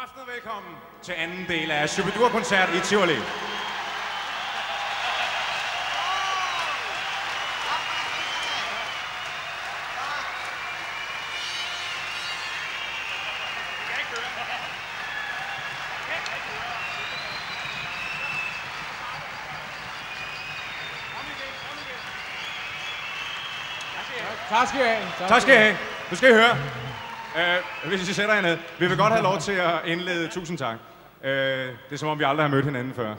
aften og velkommen til anden del af Shubidur-koncert i Tivoli. Tak skal I have. Tak skal I have. Nu skal I høre. Hvis I sætter jer ned. Vi vil godt have lov til at indlede. Tusind tak. Det er som om, vi aldrig har mødt hinanden før.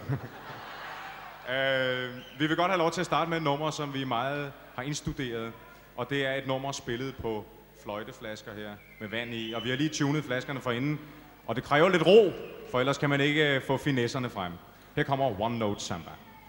Vi vil godt have lov til at starte med et nummer, som vi meget har indstuderet. Og det er et nummer spillet på fløjteflasker her med vand i. Og vi har lige tunet flaskerne for inden. Og det kræver lidt ro, for ellers kan man ikke få finesserne frem. Her kommer One Note Samba.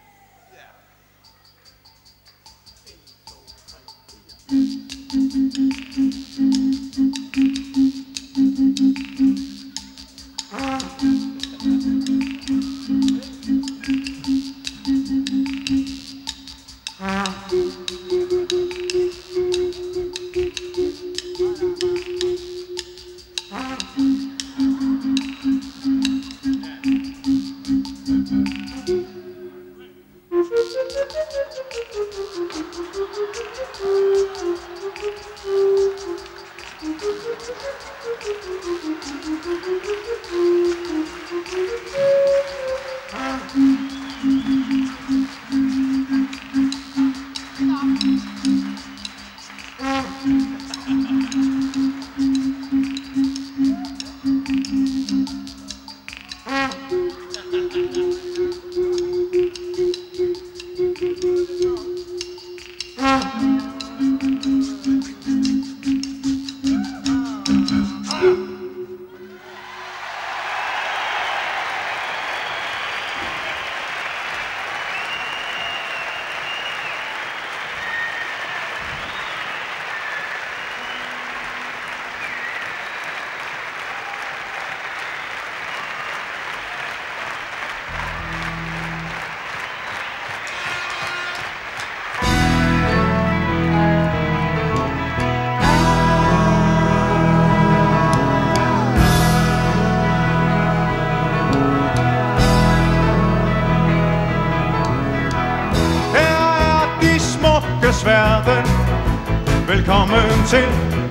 Verden. Velkommen til.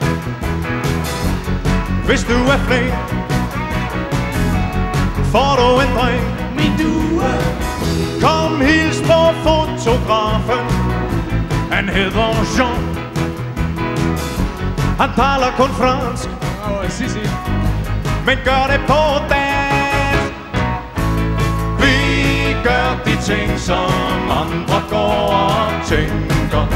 Hvis du er flink, får du en drink. Min due. Kom, hils på fotografen. Han hedder Jean. Han taler kun fransk, men gør det på dansk. Vi gør de ting, som andre går og tænker,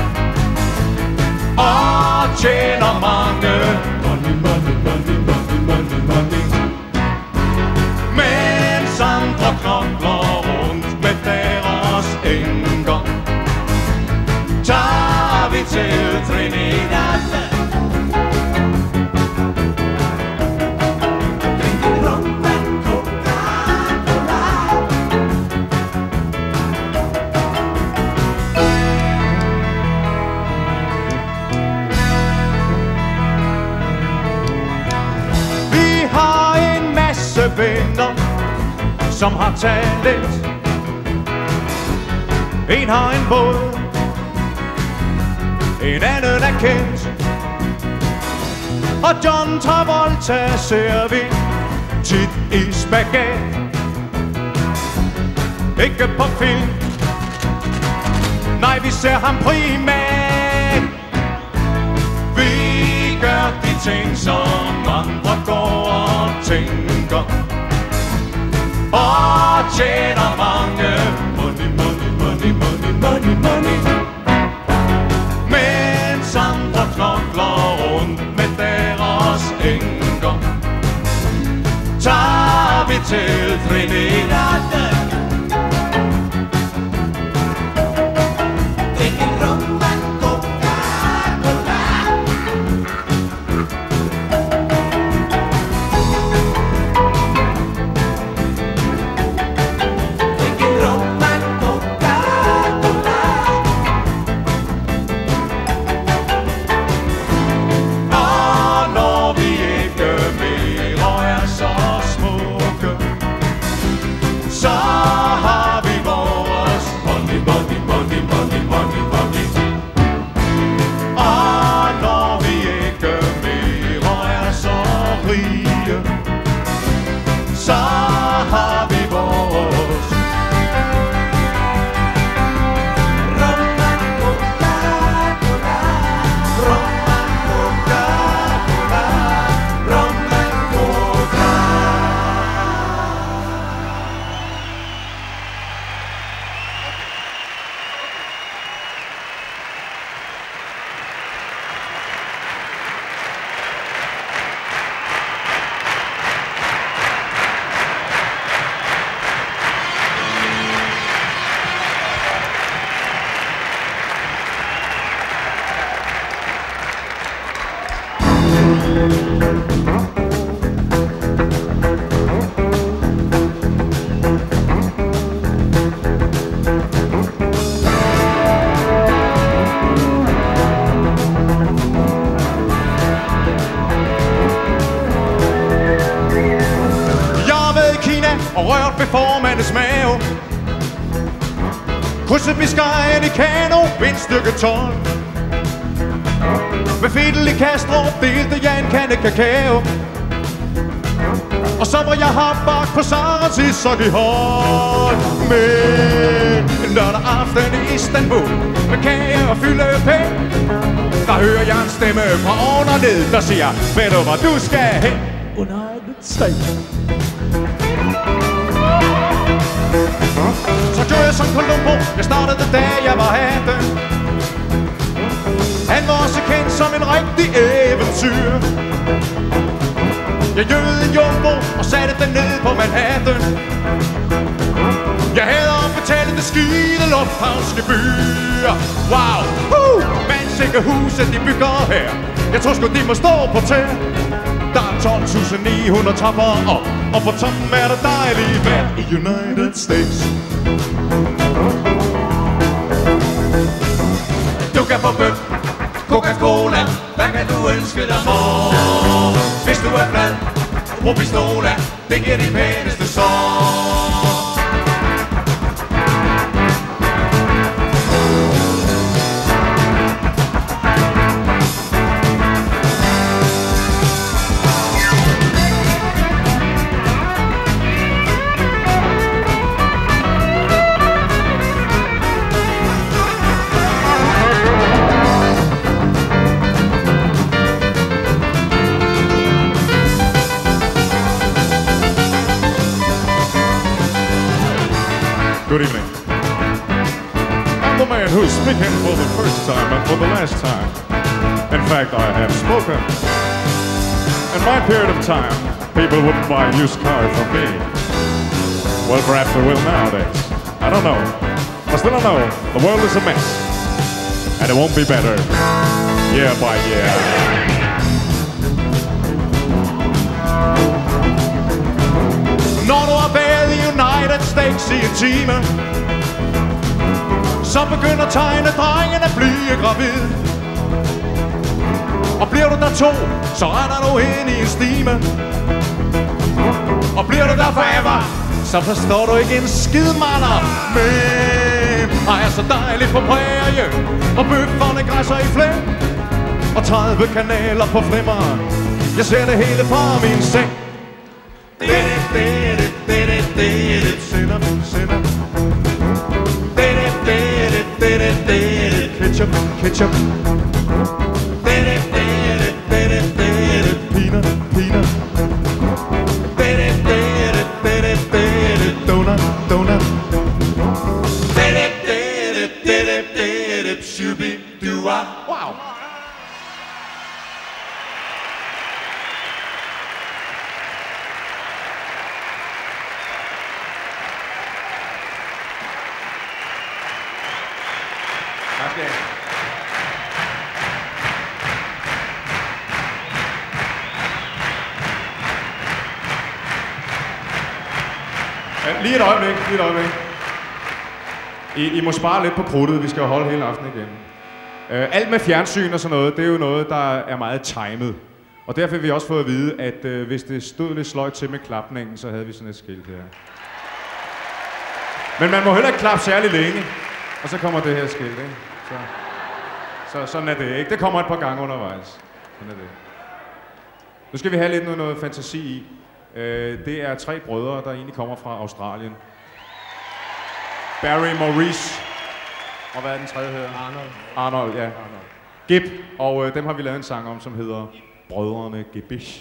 og tjener mange. Money, money, money, money, money, money. Mens andre knokler rundt med deres enker, tager vi til Trinidad. Venner, som har talent. En har en båd, en anden er kendt. Og John Travolta ser vi tit i spaghetti. Ikke på film, nej, vi ser ham primært. Vi gør de ting, som andre går og tænker, og tjener mange. Money, money, money, money, money, money. Mens andre knokler rundt med deres enker, tager vi til Trinidad. Smooth. siger, så har vi vores. Og rørt ved formandens mave. Krydset Biscayen i kano, vindstykke 12. Med Fidel i Kastrup delte jeg en kande kakao. Og så var jeg hopbak på Sarens Ishockeyhold. Men en lørdag aften i Istanbul med kage og fyllepæn, der hører jeg en stemme fra oven og ned, der siger, ved du hvor du skal hen? United States. Så gjorde jeg som Columbo, jeg startede da jeg var 18. Han var også kendt som en rigtig eventyr. Jeg jødede en jumbo og satte den ned på Manhattan. Jeg havde opbetalt det skide lufthavnske byer. Wow, vandsikke huset de bygger her, jeg tror sgu de må stå på tæer. Der er 12.900 trapper op, og på toppen er der dejligt vand i United States. Du kan få bøn, Coca-Cola, hvad kan du ønske dig for? Hvis du er flad, brug pistola, det giver de pæneste sår. Good evening. I'm the man who's speaking for the first time and for the last time. In fact, I have spoken. In my period of time, people wouldn't buy a used car from me. Well, perhaps they will nowadays. I don't know. But still I know the world is a mess. And it won't be better year by year. Når du har været i United States i en time, så begynder tegnedrengen at blive gravid. Og bliver du der 2, så render du ind i en stime. Og bliver du der forever, så forstår du ikke en skid, mander. Men jeg er så dejligt på prærie, og bøfferne græsser i flæm, og 30 kanaler på flimmeren. Jeg ser det hele fra min seng. Sinner, sinner. Ketchup, ketchup. Peanut, peanut. Donut, donut. Shooby-doo-wah. Wow. Okay. Lige et øjeblik, lige et øjeblik. I må spare lidt på krudtet, vi skal jo holde hele aftenen igen. Alt med fjernsyn og sådan noget, det er jo noget, der er meget timet. Og derfor har vi også fået at vide, at hvis det stod lidt sløjt til med klapningen, så havde vi sådan et skilt her. Men man må heller ikke klappe særlig længe, og så kommer det her skilt, ikke? Så sådan er det, ikke? Det kommer et par gange undervejs. Sådan er det. Nu skal vi have lidt noget fantasi i. Det er 3 brødre, der egentlig kommer fra Australien. Barry, Maurice, og hvad er den tredje her? Arnold, ja. Gib, og dem har vi lavet en sang om, som hedder Brødrene Gibish.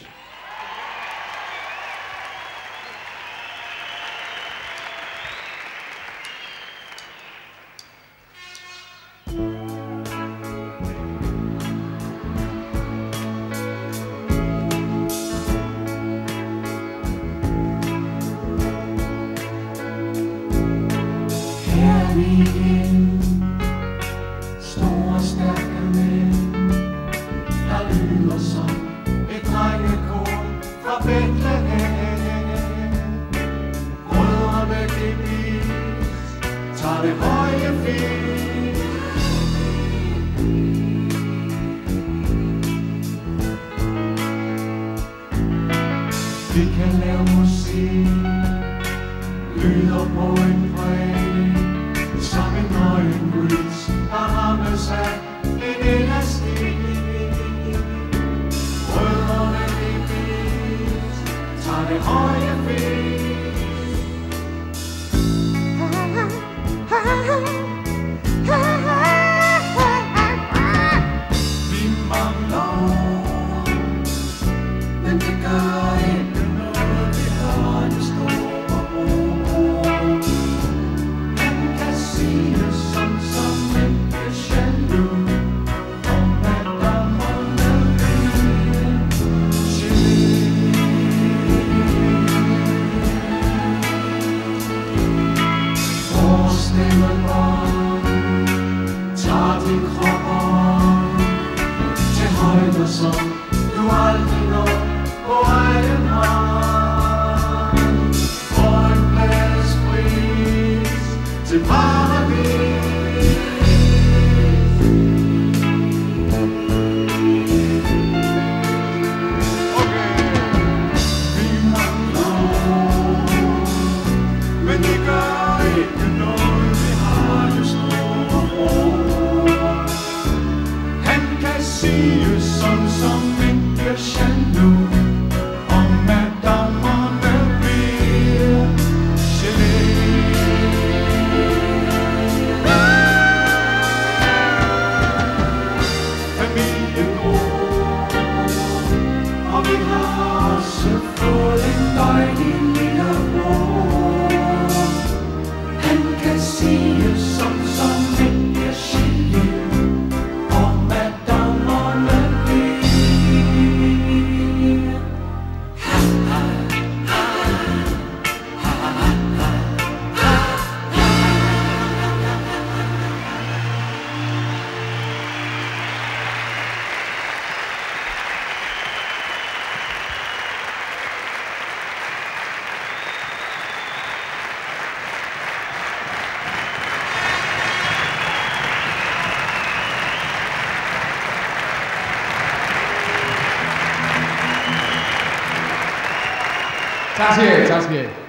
Tak skal I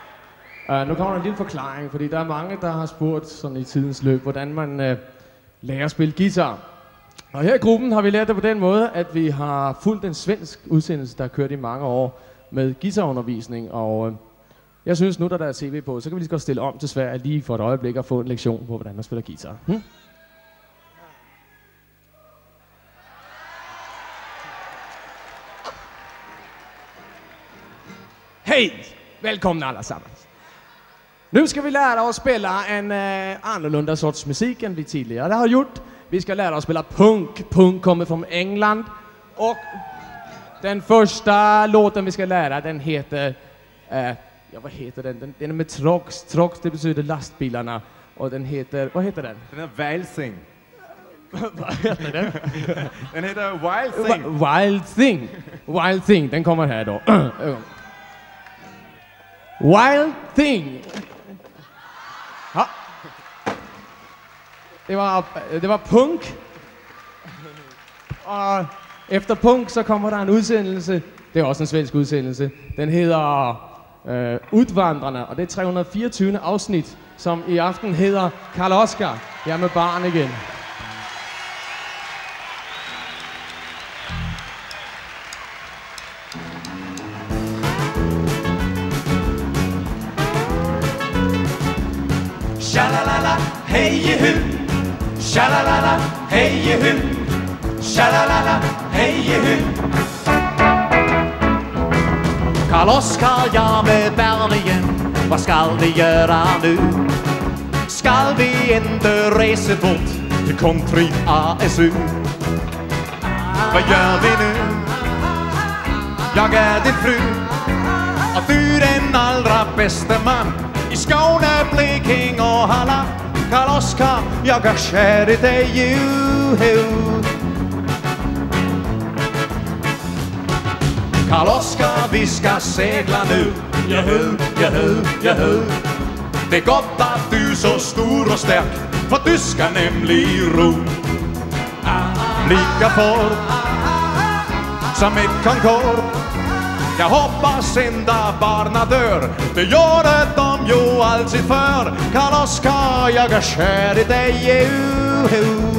have. Nu kommer der en lille forklaring, fordi der er mange, der har spurgt sådan i tidens løb, hvordan man lærer at spille guitar. Og her i gruppen har vi lært det på den måde, at vi har fulgt en svensk udsendelse, der har kørt i mange år med guitarundervisning. Og jeg synes nu, da der er tv på, så kan vi lige godt stille om til Sverige lige for et øjeblik og få en lektion på, hvordan man spiller guitar. Hej! Välkomna allesammans! Nu ska vi lära oss spela en annorlunda sorts musik än vi tidigare har gjort. Vi ska lära oss spela punk. Punk kommer från England. Och den första låten vi ska lära, den heter... ja, vad heter den? Den är med Trox. Trox, det betyder lastbilarna. Och den heter... Vad heter den? Den är Wild Thing. Vad heter den? Den heter Wild Thing. Wild Thing. Wild Thing, den kommer här då. Wild Thing. Ja. Det var punk. Og efter punk så kommer der en udsendelse. Det er også en svensk udsendelse. Den hedder Udvandrerne, og det er 324. afsnit, som i aften hedder Karl Oskar. Jeg er med barn igen. Shalalala, hey yehu. Shalalala, hey yehu. Shalalala, hey yehu. Karl Oskar, jeg med Berlin. Hvad skal vi gøre nu? Skal vi ikke rejse bort til country ASU? Hvad gør vi nu? Jeg er din fru, og du den allerbedste mand i Skåne, Blekinge og Halland. Karl Oskar, jeg gør kære dig jo. Karl Oskar, vi skal sægle nu. Jehu. Det er godt, at du er så stor og stærk, for du skal nemlig ro. Lige fort som et Concorde. Jeg håber sender barna dør. Det gjorde de jo altid før. Karl Oskar, jeg er kær i dig, jehu.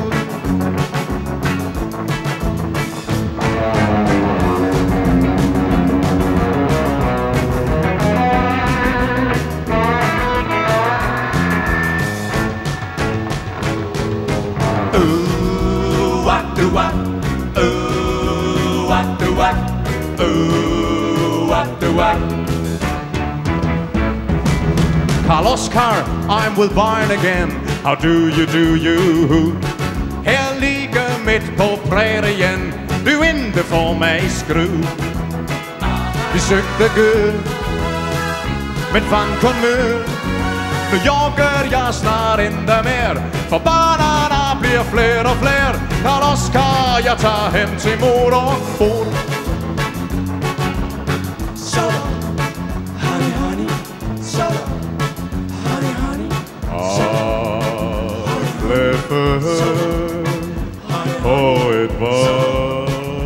Karl Oskar, I'm with Barn again. How do you? Her ligger midt på prærien. Du ikke får mig skru. Vi søgte Gud, men fandt kun mød. Nu jogger jeg snart ikke mere, for barna bliver flere og flere. Karl Oskar, jeg tager hen til mor og far. På et vandrehjem.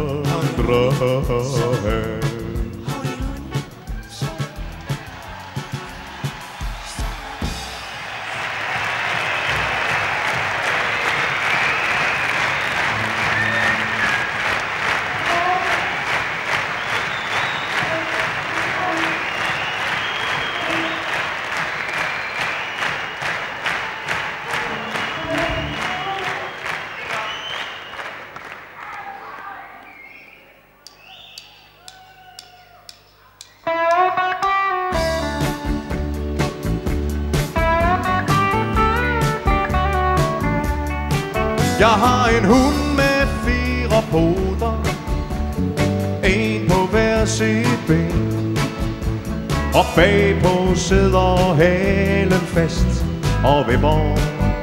Jeg har en hund med 4 poter, en på hver sit ben, og bagpå sidder halen fast og vipper.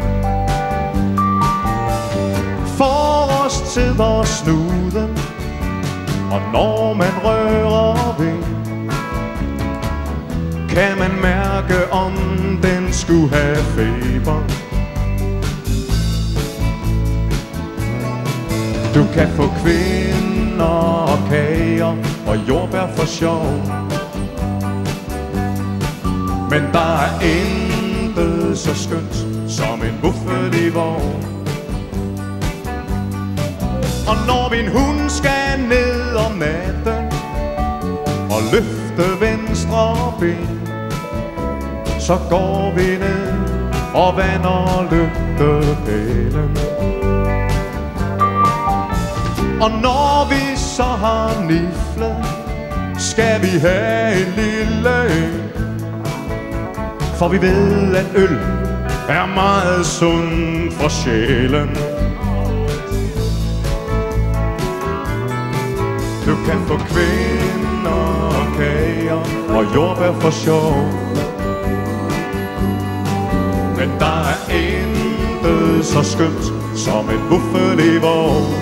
Forrest sidder snuden, og når man rører ved, kan man mærke, om den skulle have feber. Du kan få kvinder og kager og jordbær for sjov, men der er intet så skønt som en buffet i vogn. Og når min hund skal ned om natten og løfte venstre ben, så går vi ned og vander lygtepælen. Og når vi så har niflet, skal vi have en lille en, for vi ved, at øl er meget sund for sjælen. Du kan få kvinder og kager og jordbær for sjov, men der er intet så skønt som en buffet i vogn.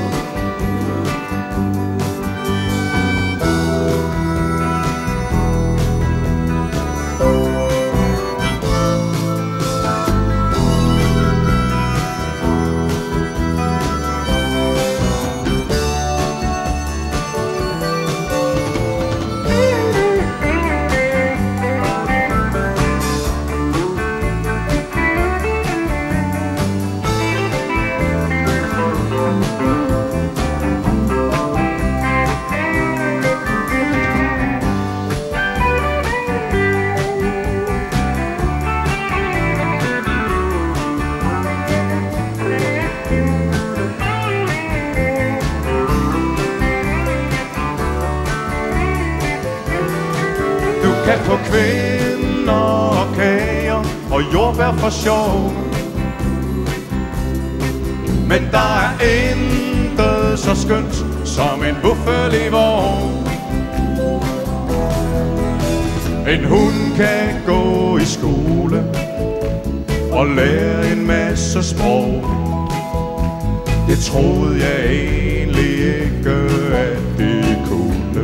kan få kvinder og kager og jordbær for sjov. Men der er intet så skønt som en buffel i vogn. En hund kan gå i skole og lære en masse sprog. Det troede jeg egentlig ikke, at det kunne.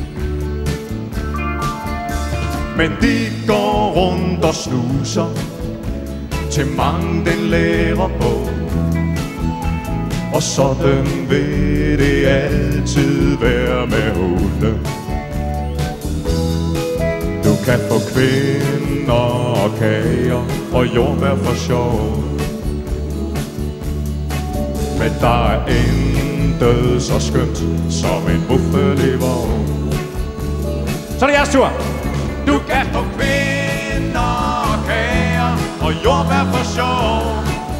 Men de går rundt og snuser til mange den lærer på. Og sådan vil det altid være med hunde. Du kan få kvinder og kager og jordbær for sjov. Men der er intet så skønt som en buffel i vogn. Så er det jeres tur. Du kan få kvinder og kager og jordbær for sjov.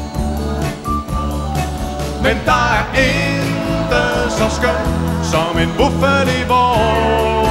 Men der er intet så skønt som en buffel i vogn.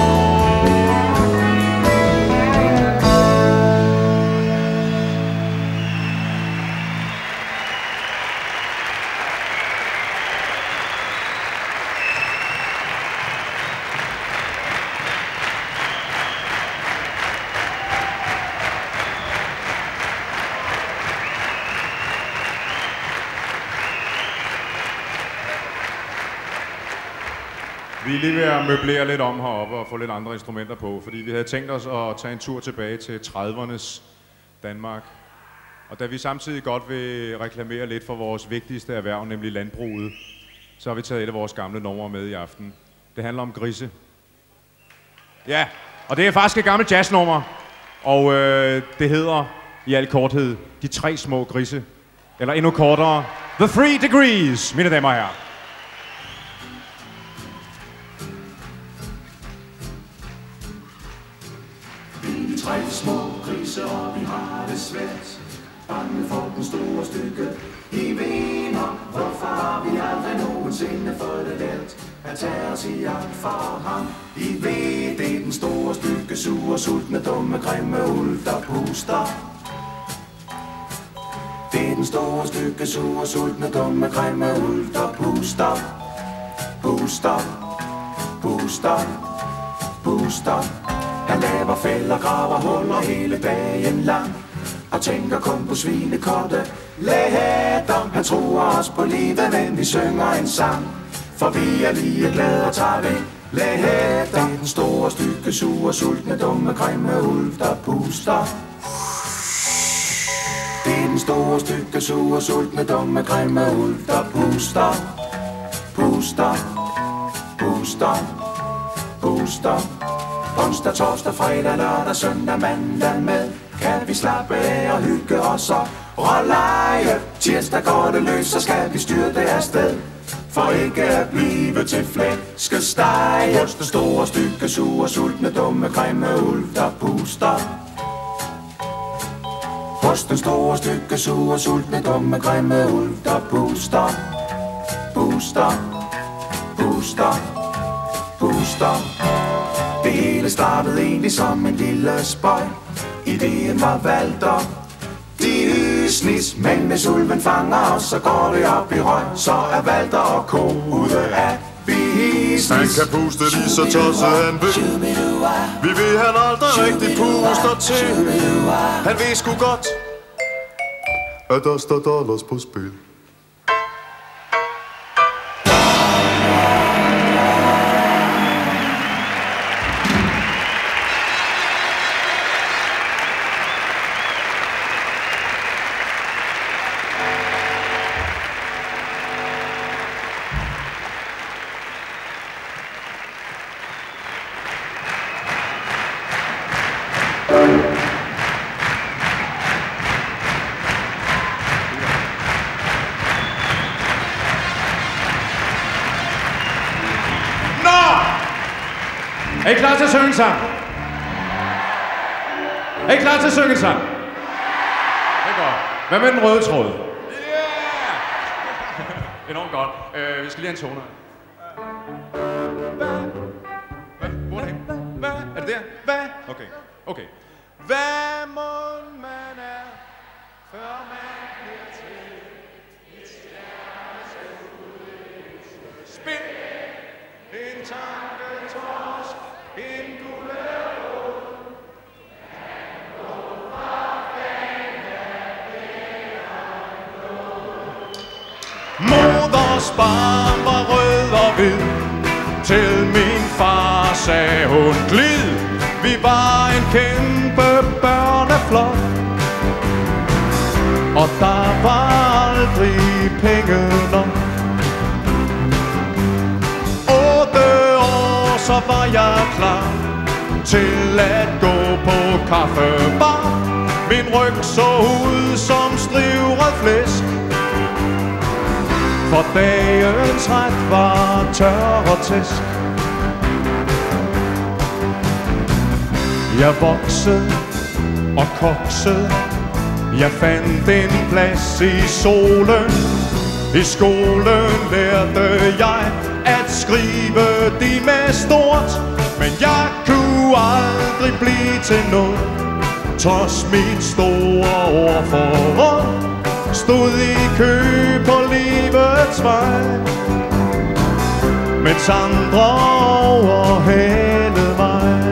Vi er lige ved at møblere lidt om heroppe og få lidt andre instrumenter på, fordi vi havde tænkt os at tage en tur tilbage til 30'ernes Danmark. Og da vi samtidig godt vil reklamere lidt for vores vigtigste erhverv, nemlig landbruget, så har vi taget et af vores gamle numre med i aften. Det handler om grise. Ja, og det er faktisk et gammelt jazznummer, og det hedder i al korthed De 3 små grise, eller endnu kortere, The 3 Degrees, mine damer og herrer. Tre små grise, og vi har det svært. Bange for den store stykke. I vener, hvorfor har vi aldrig nogensinde fået det lært at tage os i jagt for ham? I ved, det er den store stykke, sure, sultne, dumme, grimme ulv, der puster. Det er den store stykke, sure, sultne, dumme, grimme ulv, der puster. Puster, puster, puster. Han laver fælder, graver huller hele dagen lang og tænker kun på svinekotte. Læder, han tror os på livet, men vi synger en sang, for vi er lige glade og tager det. Læder, det er den store stykke, sure, sultne, dumme, grimme ulv, der puster. Det er den store stykke, sure, sultne, dumme, grimme ulv, der puster. Puster, puster, puster. Onsdag, torsdag, fredag, lørdag, søndag, mandag med kan vi slappe af og hygge os og lege. Tirsdag går det løs, så skal vi styrte afsted, for ikke at blive til flæskesteg. Hos den store stykke, sure, sultne, dumme, grimme ulv, der puster. Hos den store stykke, sure, sultne, dumme, grimme ulv, der puster. Puster, puster, puster. Det hele startede egentlig som en lille spøj. Ideen var valgt op. De hysnis, men hvis ulven fanger os, så går det op i røg. Så er Walter og ko ude af business. Han kan puste lige så tosset han vil. Vi ved han aldrig rigtig puster til. Han ved sgu godt, at der står dollars på spil. Er I klar til at synge en sang? Er I klar til at synge en sang? Det er godt. Hvad med den røde tråd? Yeah! Enormt godt. Vi skal lige have en toner. Hvad? Hvor er det hen? Hvad? Er det der? Hvad? Okay. Hvad må man er, før man bliver til et stjernes udløse? Spil en tanketorsk, en gulerod. Moders barn var rød og hvid, til min far sagde hun glid. Vi var en kæmpe børneflok, og der var aldrig penge nok. 8 år, så var jeg klar til at gå på kaffebar. Min ryg så ud som strivret flæsk, for dagens ret var tør og tæsk. Jeg voksede og koksede, jeg fandt en plads i solen. I skolen lærte jeg at skrive de med stort, men jeg kunne aldrig blive til noget. Trods mit store ordforråd stod i kø på livets vej, mens andre overhalede mig.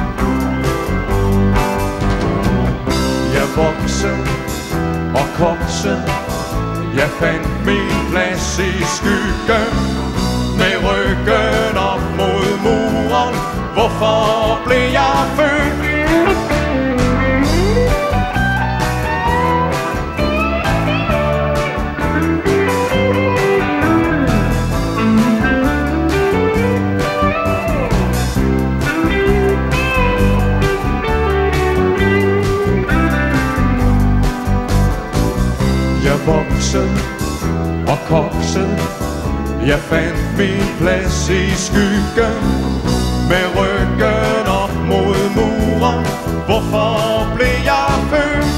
Jeg voksede og koksede, jeg fandt min plads i skyggen, med ryggen op mod muren. Hvorfor blev jeg født? Jeg voksede og koksede, jeg fandt min plads i skyggen, med ryggen op mod muren. Hvorfor blev jeg født?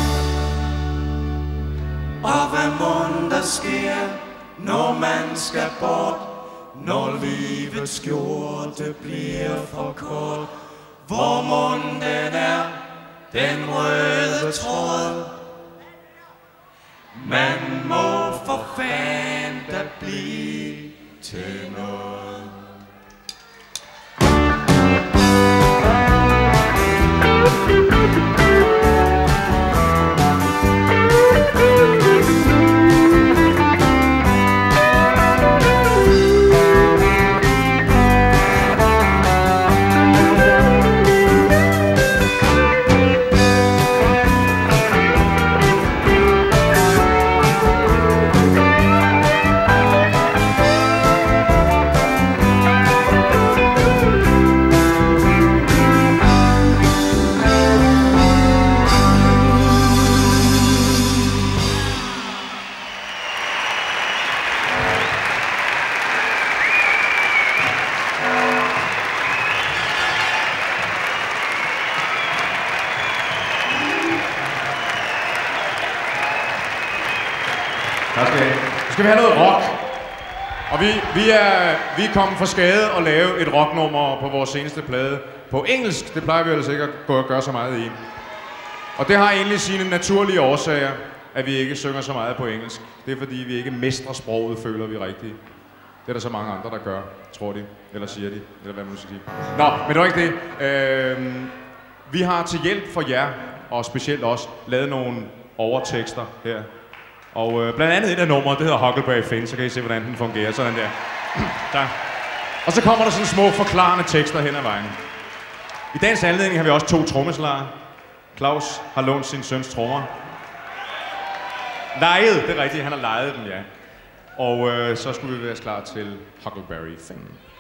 Og hvad mon der sker, når man skal bort, når livets skjorte bliver for kort? Hvor mon den er, den røde tråd? Man må for fanden da blive til noget. Skal vi have noget rock? Og vi er kommet for skade at lave et rocknummer på vores seneste plade på engelsk. Det plejer vi ellers ikke at gøre så meget i. Og det har egentlig sine naturlige årsager, at vi ikke synger så meget på engelsk. Det er fordi, vi ikke mestrer sproget, føler vi rigtigt. Det er der så mange andre, der gør, tror de. Eller siger de. Eller hvad man skal sige. Nå, men det var ikke det. Vi har til hjælp for jer, og specielt os, lavet nogle overtekster her. Og blandt andet et af numre, det hedder Huckleberry Finn, så kan I se, hvordan den fungerer. Sådan der. Tak. Og så kommer der sådan små forklarende tekster hen ad vejen. I dagens anledning har vi også 2 trommeslagere. Claus har lånt sin søns trommer. Lejet, det er rigtigt, han har lejet dem, ja. Og så skulle vi være klar til Huckleberry Finn.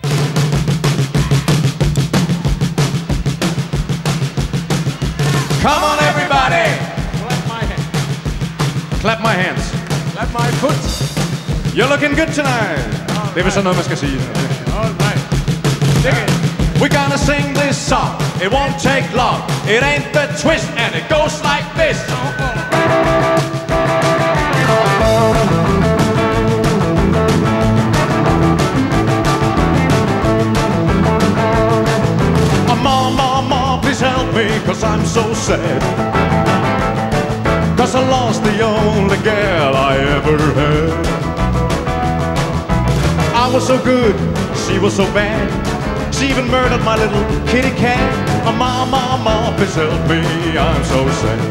Come on everybody! Clap my hands. Clap my foot. You're looking good tonight. Det er vel sådan noget, man skal sige. All right. We're gonna sing this song. It won't take long. It ain't the twist and it goes like this. Oh, mom, please help me 'cause I'm so sad. 'Cause I lost the only girl I ever had. I was so good, she was so bad. She even murdered my little kitty cat. Mama, please help me, I'm so sad.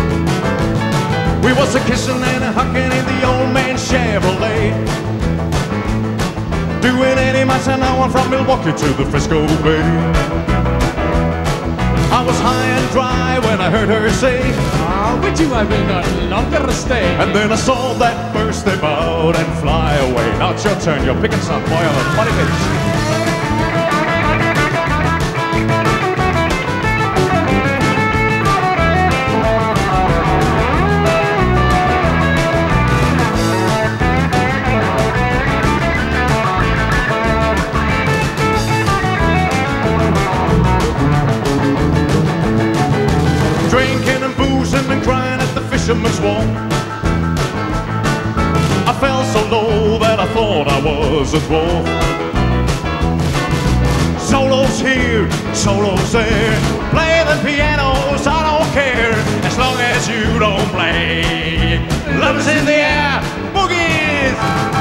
We was a kissing and a hugging in the old man's Chevrolet, doing 80 miles an hour from Milwaukee to the Frisco Bay. I was high and dry when I heard her say, with you I will not longer stay. and then I saw that bird step out and fly away. Now it's your turn, you're picking some boy on a funny face. And crying at the fisherman's wharf. I fell so low that I thought I was a dwarf. Solos here, solos there, play the pianos, I don't care, as long as you don't play. Love's in the air, boogies!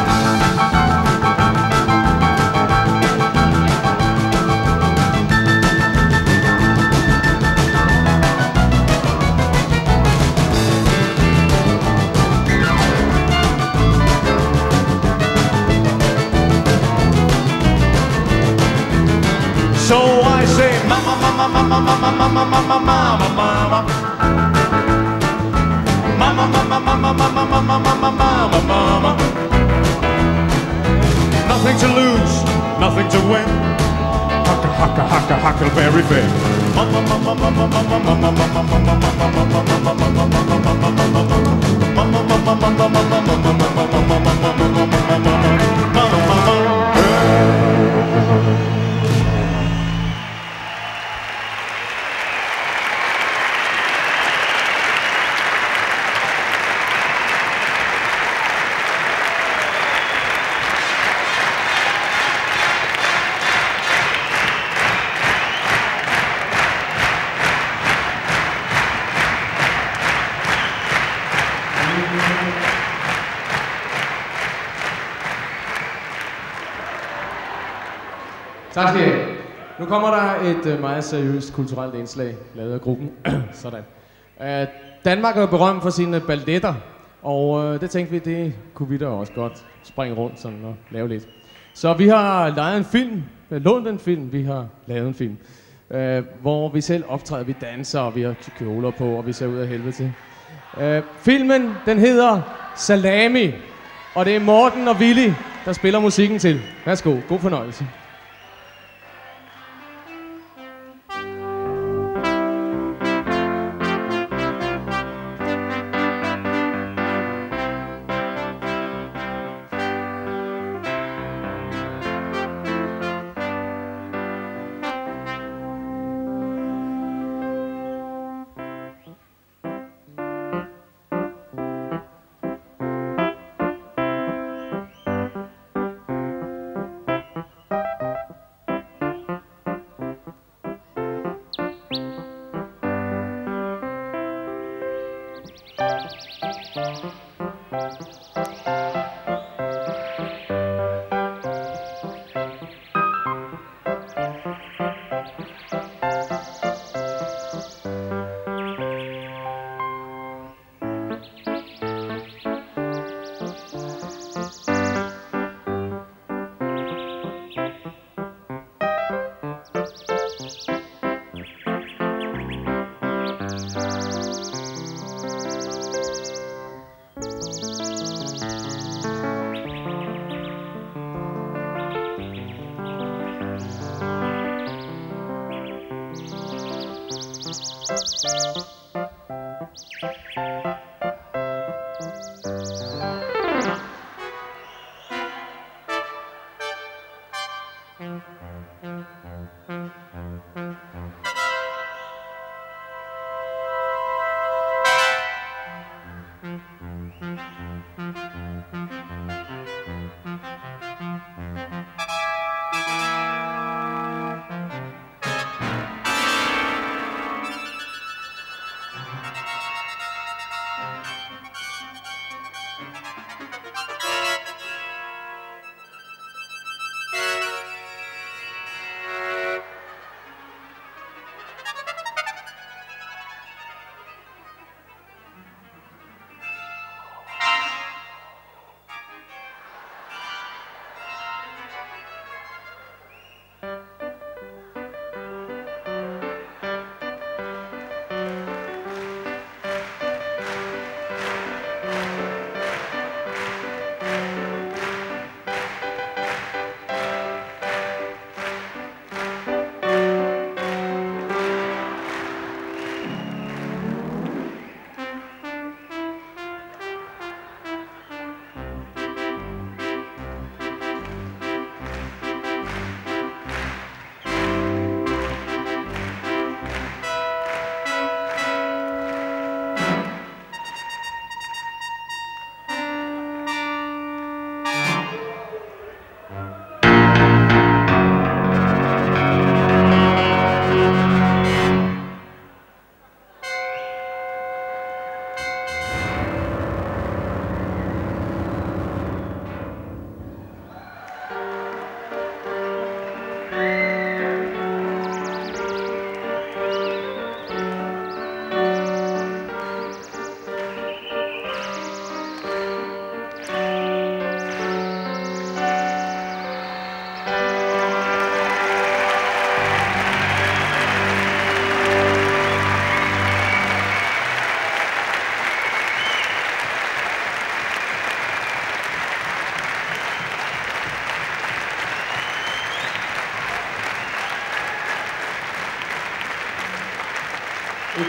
So I say, mama, mama, mama, mama, mama, mama, mama, mama, mama, mama, mama, mama, mama, mama, mama. Nothing to lose, nothing to win. Hucka, hucka, hucka, huckleberry Finn. Mama, mama, mama, mama, mama, mama, mama, mama, Tak skal I have. Nu kommer der et meget seriøst kulturelt indslag, lavet af gruppen. Sådan. Danmark er jo berømt for sine balletter, og det tænkte vi, det kunne vi da også godt springe rundt sådan og lave lidt. Så vi har lejet en film, lånt en film, vi har lavet en film, hvor vi selv optræder, vi danser, og vi har kjoler på, og vi ser ud af helvede til. Filmen, den hedder Salami, og det er Morten og Willy, der spiller musikken til. Værsgo, god fornøjelse.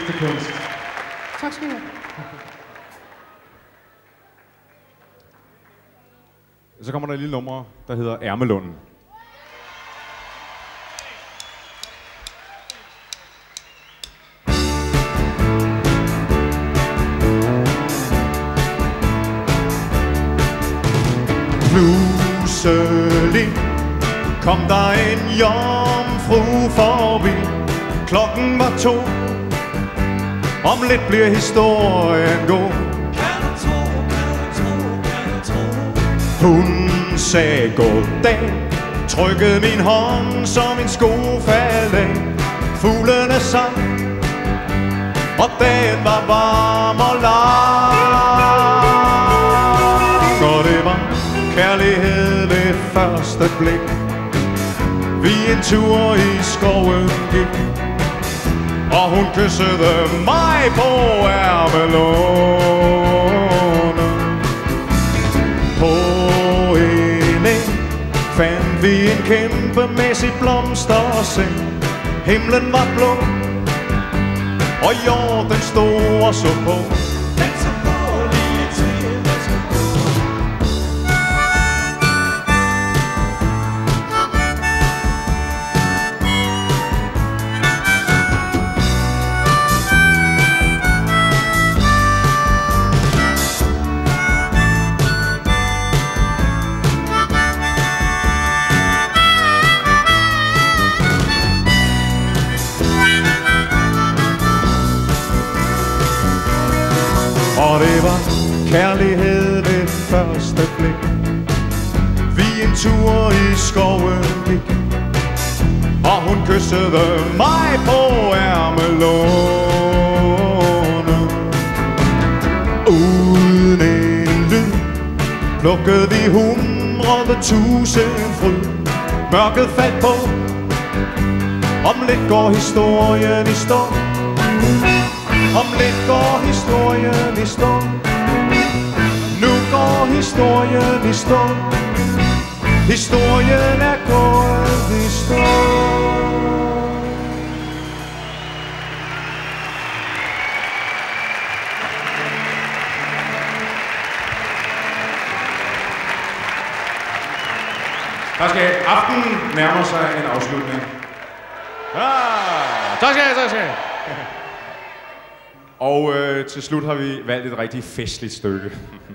bedste kunst. Tak skal du have. Så kommer der et lille nummer, der hedder Ærmelunden. Pludselig kom der en jomfru forbi. Klokken var 2. Om lidt bliver historien god. Hun sagde goddag, trykkede min hånd, så min sko faldt af. Fuglene sang, og dagen var varm og lang. Og det var kærlighed ved første blik. Vi en tur i skoven gik, og hun kyssede mig på ærmelåne. På en eng fandt vi en kæmpemæssig blomsterseng. Himlen var blå, og jorden stod og så på. Og det var kærlighed ved første blik. Vi en tur i skoven gik, og hun kyssede mig på ærmelåne. Uden en lyd plukkede vi 100.000 fryd. Mørket faldt på, om lidt går historien i stå. Om lidt går historien i stå. Nu går historien i stå. Historien er gået i stå. Tak skal I have. Aftenen nærmer sig en afslutning. Tak skal I have, tak skal I have. Og til slut har vi valgt et rigtig festligt stykke.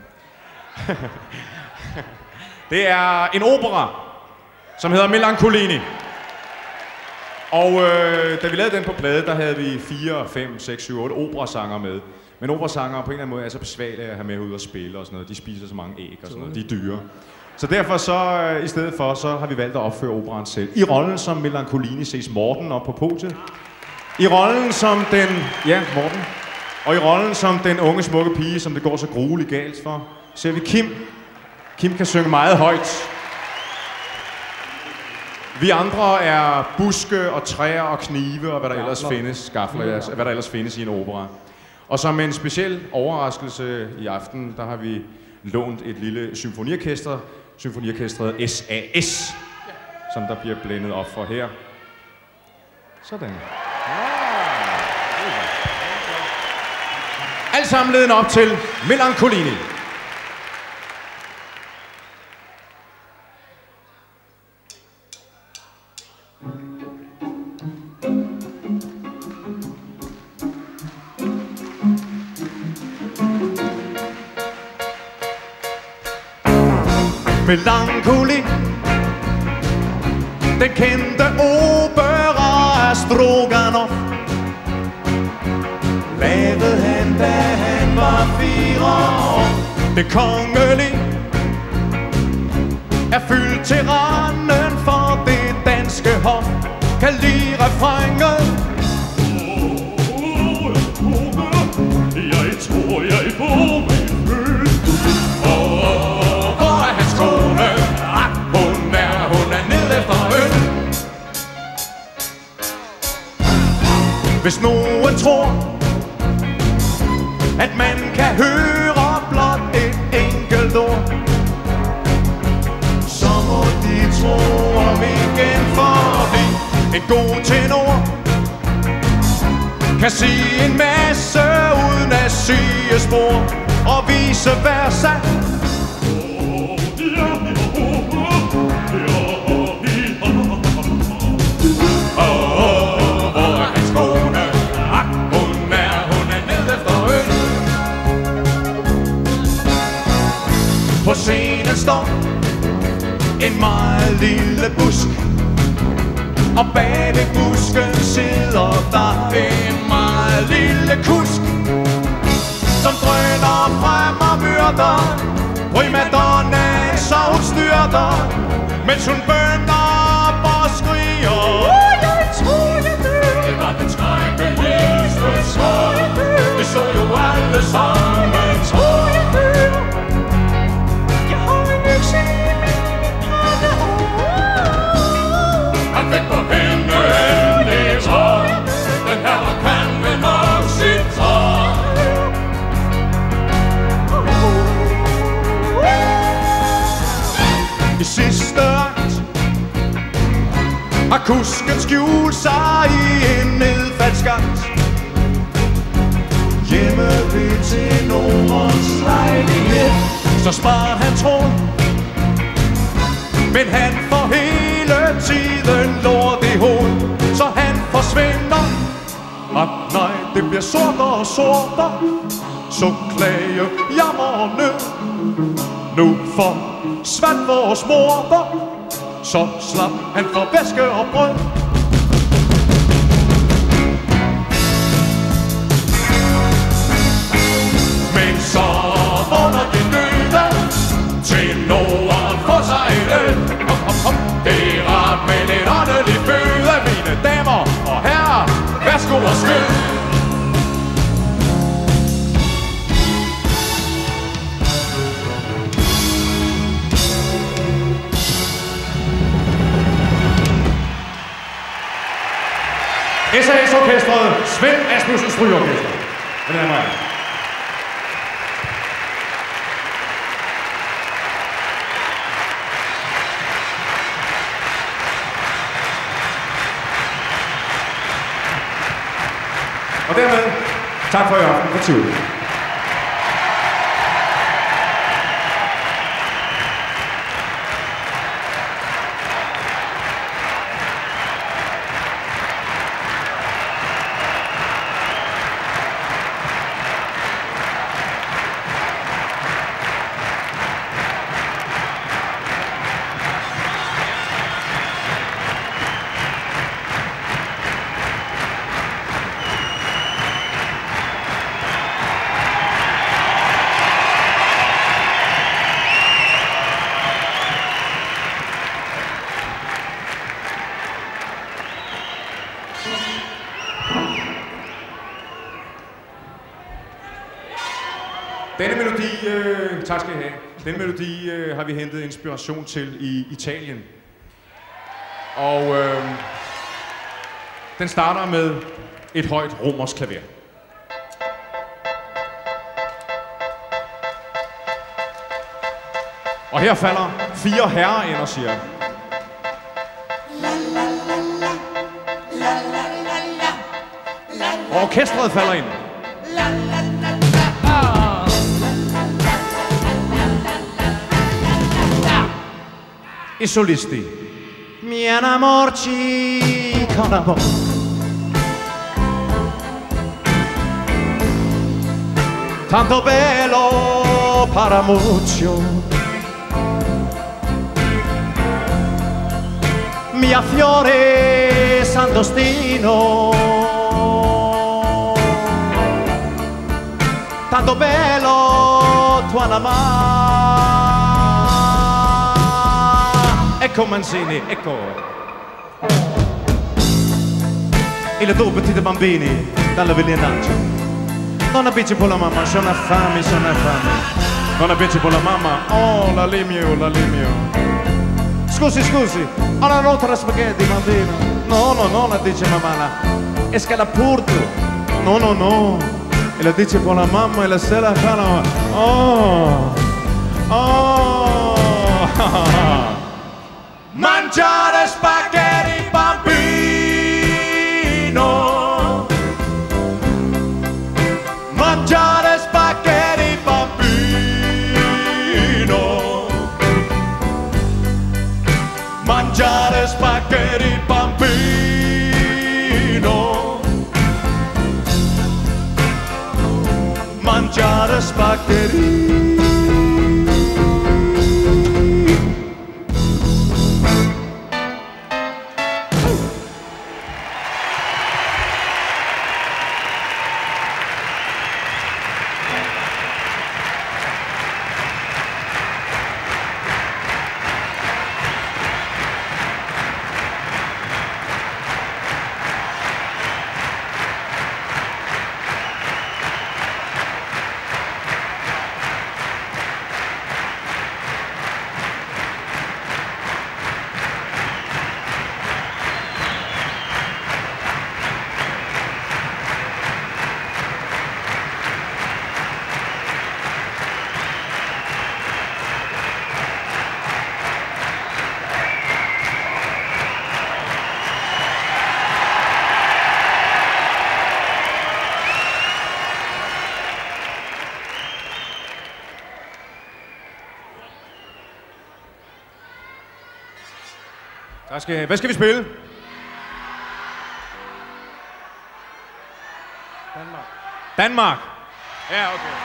Det er en opera, som hedder Melancolini. Og da vi lavede den på plade, der havde vi 4, 5, 6, 7, 8 operasanger med. Men operasanger på en eller anden måde er så besværlige at have med ud og spille og sådan noget. De spiser så mange æg og sådan noget. De er dyre. Så derfor så, i stedet for, så har vi valgt at opføre operaen selv. I rollen som Melancolini ses Morten op på podiet. I rollen som den... Ja, Morten. Og i rollen som den unge smukke pige, som det går så grueligt galt for, ser vi Kim. Kim kan synge meget højt. Vi andre er buske og træer og knive og hvad der ellers findes, skafler, hvad der ellers findes i en opera. Og som en speciel overraskelse i aften, der har vi lånt et lille symfoniorkester, symfoniorkestret SAS, som der bliver blændet op for her. Sådan. Alt sammen ledende op til Melancolini. Melankoli, den kendte opera af Stroganov, lavede han, da han var 4 år. Det kongelige er fyldt til randen for det danske hof. Kan lide refrænget. Jeg tror, jeg bor min fød. Hvor er hans kone? Hun er nede efter øl. Hvis nogen tror, at man kan høre blot et enkelt ord, så må de tro om igen, fordi en god tenor kan sige en masse uden at sige spor, og vice versa. Hvor er hans kone? Hun er nede efter øl. På scenen står en meget lille busk, og bag ved busken sidder der en meget lille kusk, som drøner frem og myrder primadonnaen, så hun styrter, mens hun bønner op og skriger. Jeg vil tro, jeg dør. Det var den skrækkeligste sorg. Vi så jo alle sammen. Tror jeg dør. Jeg har en økse i min pakke. Han fik på hende en lever. Den her kan vel nok sit træ. I sidste akt har kusken skjult sig i en nedfaldsskagt. Hjemme ved tenorens lejlighed, så sparer han tråd, men han får hele tiden lort i hoved, så han forsvinder. Og nej, det bliver sortere og sortere, så klage, jammer og nød. Nu forsvandt vores morder, så slap han for væske og brød. Men så vågner de døde til Norden for sig øl. Det er rart med lidt åndelig føde, mine damer og herrer, værsgo og skød. SAS-orkestret, Svend Asmussen Strygeorkester. Det er mig. Og dermed, tak for i aften for Tivoli. Denne melodi, tak skal I have. Denne melodi har vi hentet inspiration til i Italien. Og den starter med et højt romersk klaver. Og her falder 4 herrer ind og siger. Og orkestret falder ind. I solisti. Mi enamorci con amor. Tanto bello para mucho. Mia fiore santostino. Tanto bello tua namà. Ecco Mancini, ecco. E le 2 petite bambini dalla villaggio. Non abbici con la mamma, sono affami, sono affami. Non abbici con la mamma, oh la limio, la limio. Scusi, scusi, ho una rotta spaghetti bambino. No, no, no, la dice mamma. E scalapurto. No, no, no. E la dice con la mamma e la sera fa la... Oh, oh. Mangiare spaghetti bambino Mangiare spaghetti bambino. Mangiare spaghetti bambino. Mangiare spaghetti. Hvad skal vi spille? Danmark. Danmark. Ja, okay.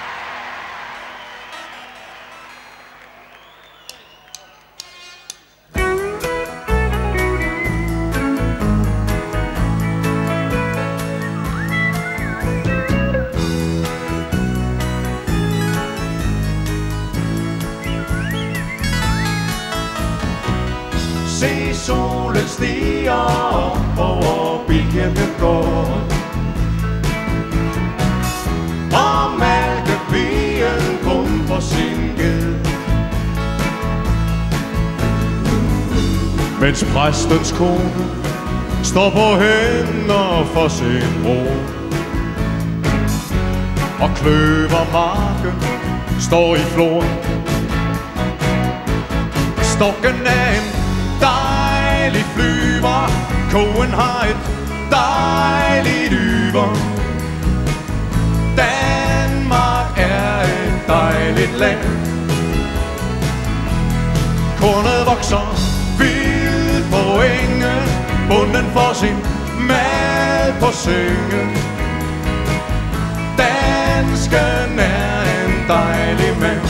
Se solen stiger op over Bilkirkegården, og malkepien pumper sin ged, mens præstens kone står på hænder for sin bror, og kløvermarken står i flor. Stokken er en dejlig flyver, koen har et dejligt yver. Danmark er et dejligt land. Kornet vokser vildt på engen, bonden får sin mad på sengen. Dansken er en dejlig mand.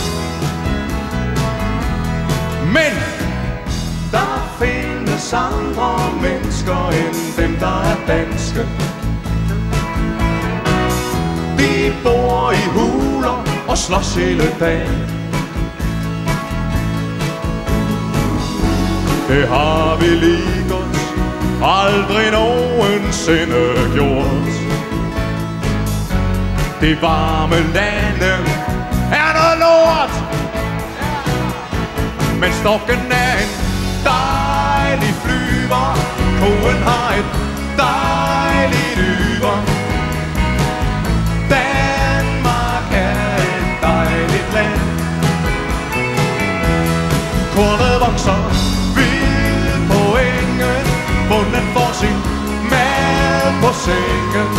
Men der findes andre mennesker end dem, der er danske. De bor i huler og slås hele dagen. Det har vi lige godt aldrig nogensinde gjort. Det varme lande er noget lort. Men stokken er en dejlig flyver, koen har et dejligt yver. Danmark er et dejligt land. Kornet vokser vildt på engen, bonden får sin mad på sengen.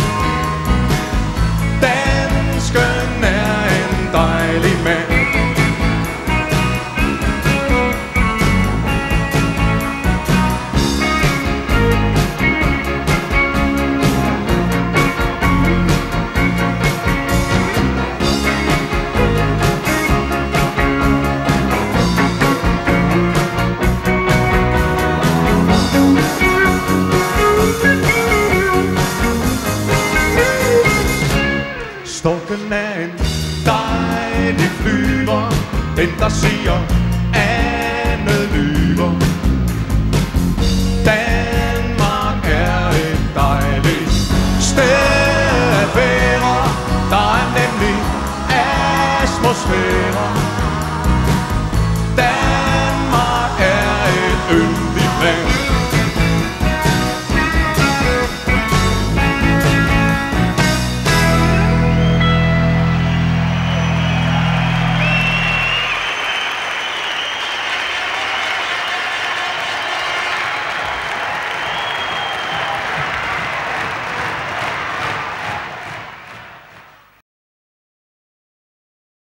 Dansken er en dejlig mand. Stokken er en dejlig flyver, den der siger andet lyver. Danmark er et dejligt sted at være. Der er nemlig atmosfære. Danmark er et yndigt land.